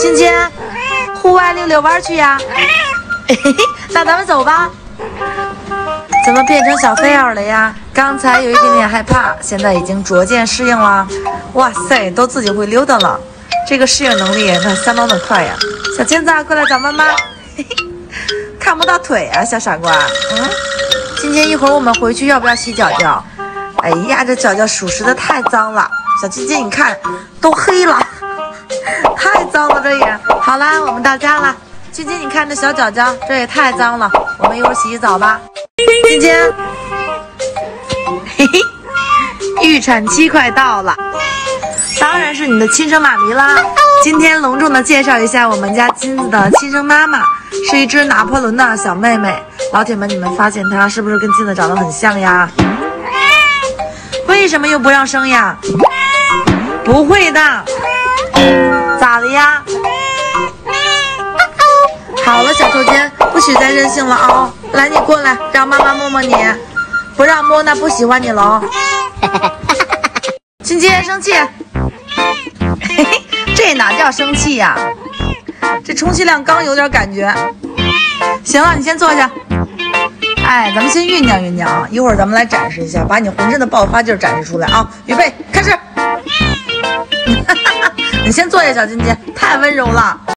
今天户外溜溜弯去呀？嘿嘿嘿，那咱们走吧。怎么变成小飞鸟了呀？刚才有一点点害怕，现在已经逐渐适应了。哇塞，都自己会溜达了，这个适应能力那相当的快呀！小金子，过来找妈妈。嘿嘿，看不到腿啊，小傻瓜。今天一会儿我们回去要不要洗脚脚？哎呀，这脚脚属实的太脏了。小金金，你看都黑了，太脏了这也。好啦，我们到家了。金金，你看这小脚脚，这也太脏了，我们一会儿洗洗澡吧。金金，嘿嘿，预产期快到了，当然是你的亲生妈咪啦。今天隆重的介绍一下我们家金子的亲生妈妈，是一只拿破仑的小妹妹。老铁们，你们发现她是不是跟金子长得很像呀？为什么又不让生呀？不会的，咋的呀？好了，小臭金，不许再任性了啊！来，你过来，让妈妈摸摸你，不让摸那不喜欢你了哦。金金生气，嘿嘿，这哪叫生气呀？这充其量刚有点感觉。行了，你先坐下。哎，咱们先酝酿酝酿啊，一会儿咱们来展示一下，把你浑身的爆发劲展示出来啊！预备，开始。你先坐下，小金金，太温柔了。